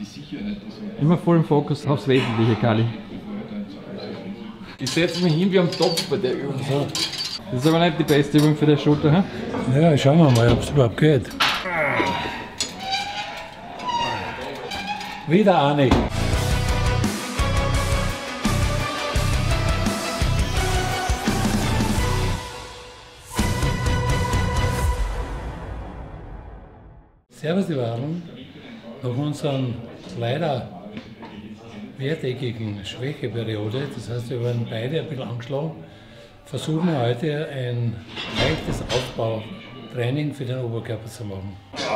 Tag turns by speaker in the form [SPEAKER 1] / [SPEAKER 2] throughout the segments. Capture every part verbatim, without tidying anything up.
[SPEAKER 1] Immer voll im Fokus aufs Wesentliche, Kali. Ich setze mich hin wie am Topf bei der Übung. So. Das ist aber nicht die beste Übung für die Schulter, hä?
[SPEAKER 2] Ja, schauen wir mal, ob es überhaupt geht. Wieder auch nicht. Servus, liebe Herren. Nach unserem leider mehrtägigen Schwächeperiode, das heißt, wir waren beide ein bisschen angeschlagen, versuchen wir heute ein leichtes Aufbautraining für den Oberkörper zu machen.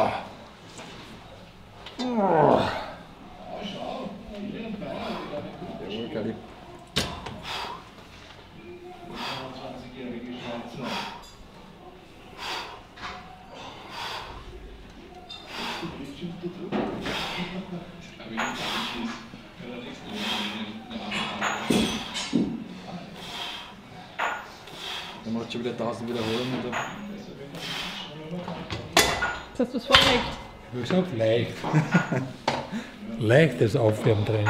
[SPEAKER 1] Dann macht schon wieder tausend Wiederholungen.
[SPEAKER 3] Jetzt hast du es vorgelegt.
[SPEAKER 2] Ich habe gesagt, leicht. Leichtes Aufwärmtraining.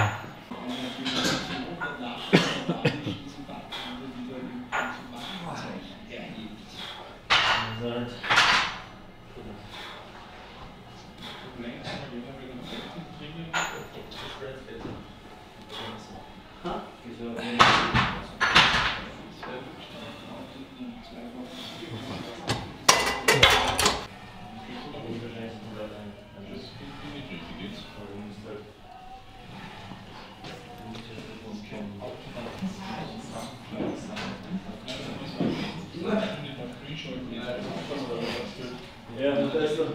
[SPEAKER 4] Ja, das ist doch.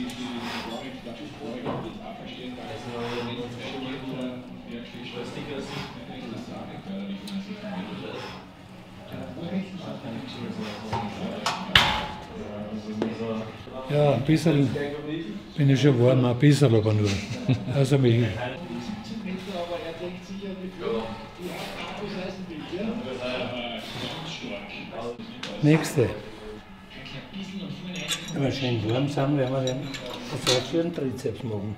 [SPEAKER 2] Ja, ein bisschen bin ich schon warm, ein bisschen aber nur. Also mich. Nächste. Wenn wir schön warm sind, werden wir den sofort für den Trizeps machen.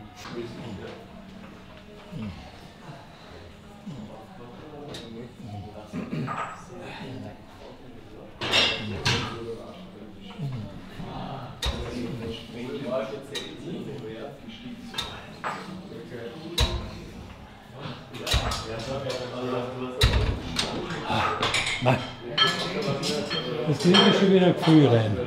[SPEAKER 2] Nein. Das nehme ich schon wieder früh rein.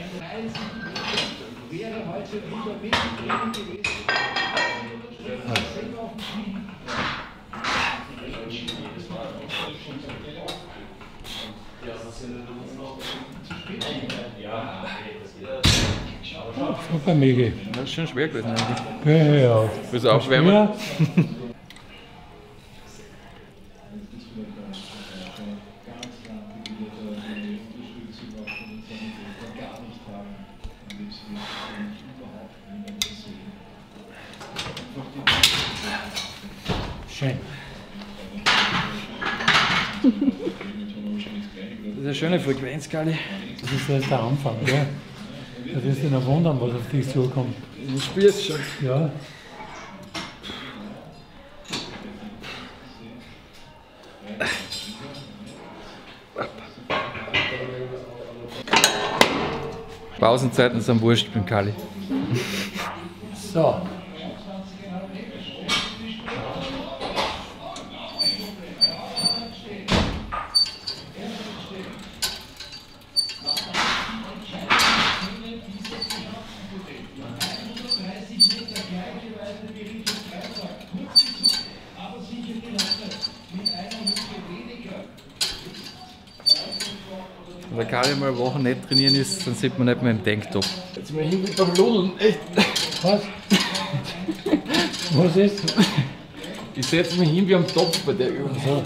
[SPEAKER 2] Super, Migi.
[SPEAKER 1] Das ist schon schwer gewesen eigentlich.
[SPEAKER 2] Ja, ja, ja.
[SPEAKER 1] Willst du aufwärmen?
[SPEAKER 2] Ja. Schön.
[SPEAKER 1] Das ist eine schöne Frequenz, Kali.
[SPEAKER 2] Das ist erst der Anfang, gell? Da wirst du noch wundern, was auf dich zukommt.
[SPEAKER 1] Ich spüre es schon.
[SPEAKER 2] Ja.
[SPEAKER 1] Pausenzeiten sind wurscht beim Kali.
[SPEAKER 2] So.
[SPEAKER 1] Wenn der Kali mal eine Woche nicht trainieren ist, dann sieht man nicht mehr im Tanktop. Jetzt mal hin mit dem Ludeln, echt.
[SPEAKER 2] Was? Was ist?
[SPEAKER 1] Ich setze mich hin wie am Topf bei der Übung.
[SPEAKER 2] So.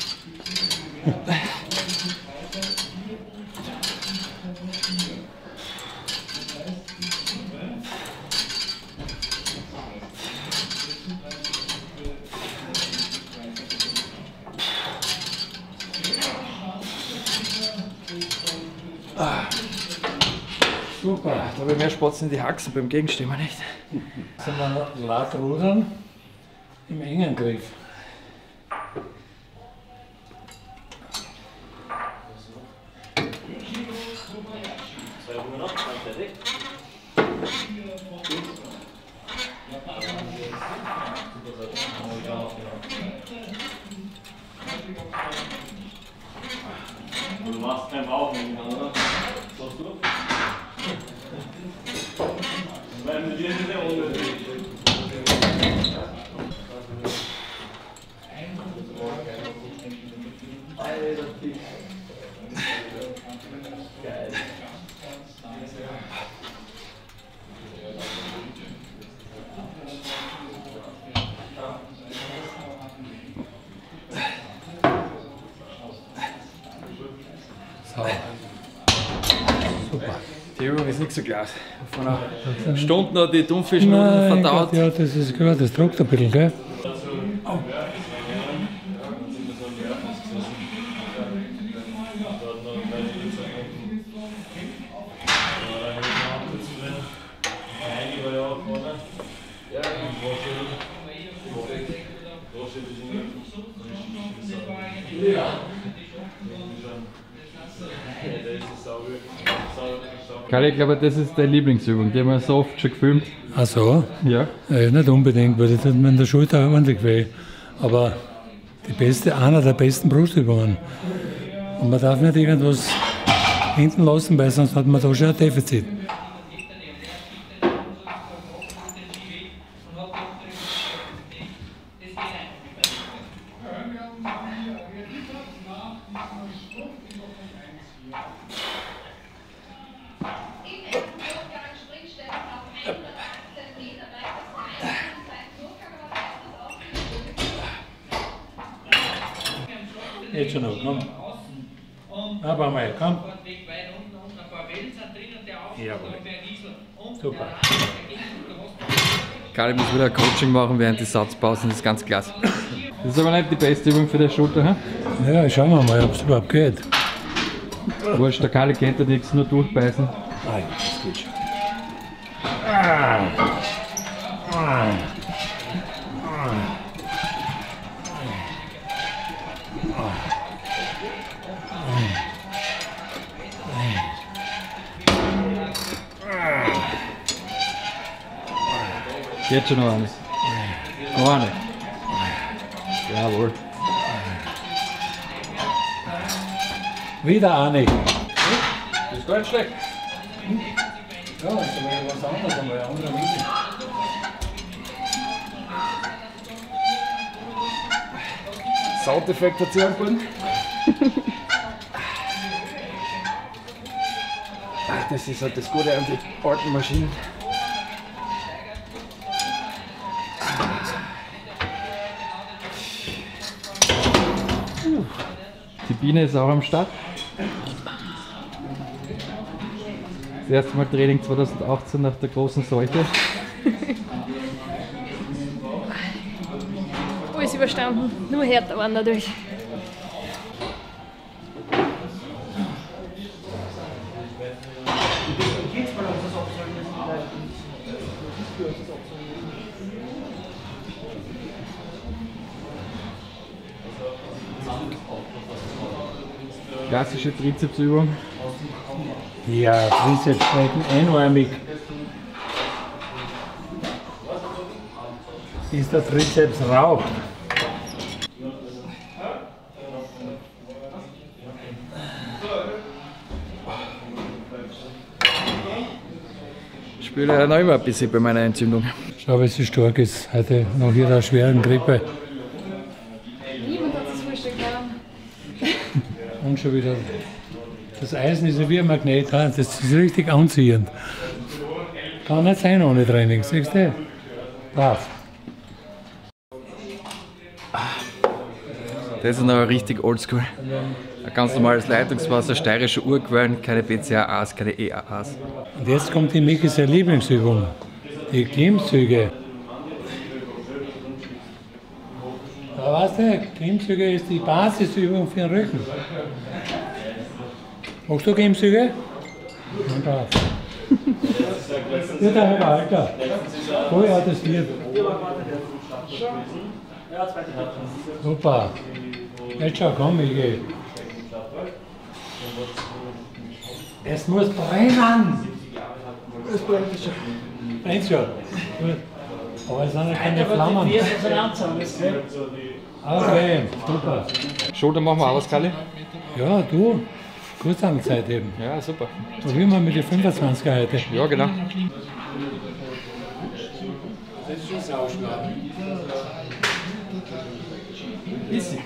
[SPEAKER 1] Ah. Super. Da habe ich mehr Spaß in die Haxen beim Gegenstimmen, nicht?
[SPEAKER 2] Sind wir noch laut rudern? im engen Griff.
[SPEAKER 4] Du machst keinen Bauch mehr, oder? Schaust du? Wenn du dir nicht mehr unbedingt. Geil.
[SPEAKER 2] Super.
[SPEAKER 1] Die Übung ist nicht so klar. Von einer Stunde hat die Thunfisch noch
[SPEAKER 2] Nein,
[SPEAKER 1] verdaut.
[SPEAKER 2] Gott, ja, das ist klar, das druckt ein bisschen, gell? Oh.
[SPEAKER 1] Karl, ich glaube, das ist deine Lieblingsübung. Die haben wir so oft schon gefilmt.
[SPEAKER 2] Ach so?
[SPEAKER 1] Ja.
[SPEAKER 2] Ja, nicht unbedingt, weil das tut mir in der Schulter ordentlich weh. Aber die beste, einer der besten Brustübungen. Und man darf nicht irgendwas hinten lassen, weil sonst hat man da schon ein Defizit. Jetzt schon noch, komm. Aber mal, komm. Jawohl. Super.
[SPEAKER 1] Karl, ich muss wieder Coaching machen während der Satzpausen, das ist ganz klasse. Das ist aber nicht die beste Übung für die Schulter, hm?
[SPEAKER 2] Ja, schauen wir mal, ob es überhaupt geht.
[SPEAKER 1] Wurscht, der Karl kennt ja nichts, nur durchbeißen.
[SPEAKER 2] Nein, das geht schon. Ah. Ah.
[SPEAKER 1] Jetzt schon noch eine. Noch eine. Jawohl.
[SPEAKER 2] Wieder eine.
[SPEAKER 1] Das ist gar nicht schlecht.
[SPEAKER 2] Ja, das ist aber was anderes, einmal ein anderer Winkel.
[SPEAKER 1] Soundeffekt hat sie angeboten. Das ist halt das Gute an die alten Maschinen. Die Biene ist auch am Start. Das erste Mal Training zweitausendachtzehn nach der großen Seuche.
[SPEAKER 3] Alles überstanden, nur härter waren dadurch.
[SPEAKER 1] Klassische Trizepsübung.
[SPEAKER 2] Ja, Trizepsstrecken einarmig. Ist der Trizeps raucht.
[SPEAKER 1] Ich spüre ja noch immer ein bisschen bei meiner Entzündung.
[SPEAKER 2] Schau, wie sie stark ist, heute nach ihrer schweren Grippe.
[SPEAKER 3] Niemand hat das Frühstück gehabt.
[SPEAKER 2] Und schon wieder. Das Eisen ist ja wie ein Magnet, das ist richtig anziehend. Kann nicht sein ohne Training, siehst du? Brav.
[SPEAKER 1] Das ist noch richtig oldschool. Ein ganz normales Leitungswasser, steirische Urquellen, keine B C A As, keine E A As.
[SPEAKER 2] Und jetzt kommt die Mikis Lieblingsübung, die Klimmzüge. Da weißt du, Klimmzüge ist die Basisübung für den Rücken. Machst du Klimmzüge? Na brav. Ja, der Herr Alter. Vorher hat es hier. Super. Jetzt schau, komm, ich gehe. Es muss brennen! Es brennt schon. Brennt schon. Gut. Aber es sind ja keine Flammen. Okay, super.
[SPEAKER 1] Schulter machen wir aus, Kalle?
[SPEAKER 2] Ja, du. Kurzzeit eben.
[SPEAKER 1] Ja, super.
[SPEAKER 2] Probieren wir mit den fünfundzwanziger heute.
[SPEAKER 1] Ja, genau.
[SPEAKER 2] Das ist schon sauschlag.
[SPEAKER 1] Easy.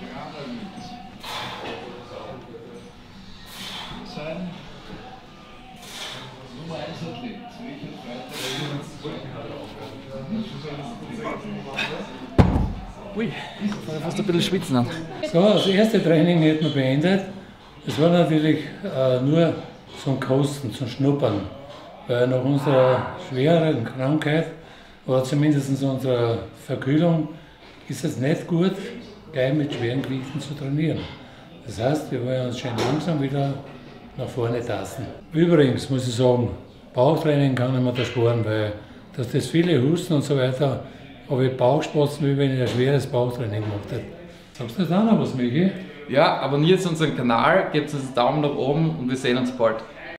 [SPEAKER 1] Ui, ich fast ein bisschen schwitzen an.
[SPEAKER 2] So, das erste Training hätten wir beendet. Es war natürlich äh, nur zum Kosten, zum Schnuppern. Weil nach unserer schweren Krankheit oder zumindest unserer Verkühlung ist es nicht gut, gleich mit schweren Gewichten zu trainieren. Das heißt, wir wollen uns schön langsam wieder nach vorne tasten. Übrigens muss ich sagen, Bauchtraining kann ich mir da sparen, weil dass das viele Husten und so weiter, habe ich Bauchspatzen, wie wenn ich ein schweres Bauchtraining gemacht hätte. Sagst du da noch was, Michi?
[SPEAKER 1] Ja, abonniert unseren Kanal, gebt uns einen Daumen nach oben und wir sehen uns bald.